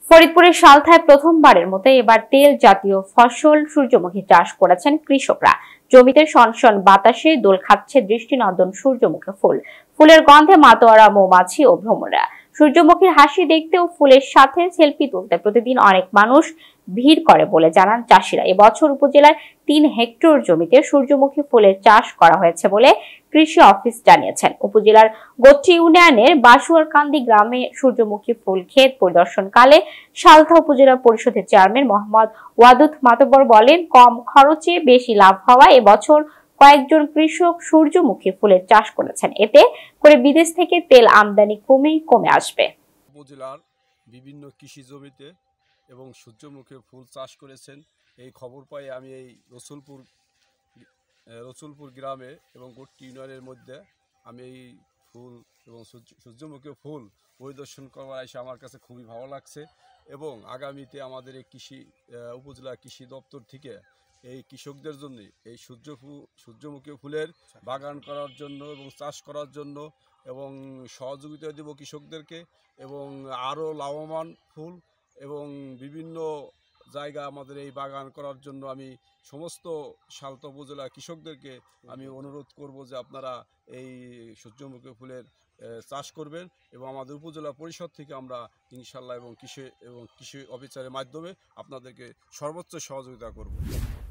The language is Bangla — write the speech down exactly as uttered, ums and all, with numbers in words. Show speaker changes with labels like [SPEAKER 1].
[SPEAKER 1] ফরিদপুরের সালথায় প্রথমবারের মতো এবার তেল জাতীয় ফসল সূর্যমুখী চাষ করেছেন কৃষকরা। জমিতে সনসন বাতাসে দোল খাচ্ছে দৃষ্টিনন্দন সূর্যমুখী ফুল। ফুলের গন্ধে মাতোয়ারা মৌমাছি ও ভ্রমরা। সূর্যমুখীর হাসি দেখতে ও ফুলের সাথে সেলফি তুলতে প্রতিদিন অনেক মানুষ ভিড় করে বলে জানান চাষিরা। এবছর উপজেলার তিন হেক্টর জমিতে সূর্যমুখী ফুলের চাষ করা হয়েছে বলে কৃষি অফিস জানিয়েছেন। উপজেলার গোত্রী ইউনিয়নের বাসুয়ারকান্দি গ্রামে সূর্যমুখী ফুল ক্ষেত পরিদর্শনকালে সালথা উপজেলা পরিষদের চেয়ারম্যান মোহাম্মদ ওয়াদুদ মাতব্বর বলেন, কম খরচে বেশি লাভ হওয়া এবছর কয়েকজন কৃষক সূর্যমুখী ফুলের চাষ করেছেন। এতে করে বিদেশ থেকে তেল আমদানি কমেই কমে আসবে।
[SPEAKER 2] উপজেলার বিভিন্ন কৃষি জমিতে এবং সূর্যমুখী ফুল চাষ করেছেন এই খবর পাই আমি এই রসুলপুর রসুলপুর গ্রামে এবং গোট্টি ইউনিয়নের মধ্যে আমি এই ফুল এবং সূর্যমুখী ফুল পরিদর্শন করার এসে আমার কাছে খুবই ভালো লাগছে এবং আগামীতে আমাদের এই কৃষি উপজেলা কৃষি দপ্তর থেকে এই কৃষকদের জন্য এই সূর্য সূর্যমুখী ফুলের বাগান করার জন্য এবং চাষ করার জন্য এবং সহযোগিতা দেব কৃষকদেরকে এবং আরও লাভবান ফুল এবং বিভিন্ন জায়গা আমাদের এই বাগান করার জন্য আমি সমস্ত সালথা উপজেলা কৃষকদেরকে আমি অনুরোধ করব যে আপনারা এই সূর্যমুখী ফুলের চাষ করবেন এবং আমাদের উপজেলা পরিষদ থেকে আমরা ইনশাল্লাহ এবং কৃষি এবং কৃষি অফিসারের মাধ্যমে আপনাদেরকে সর্বোচ্চ সহযোগিতা করব।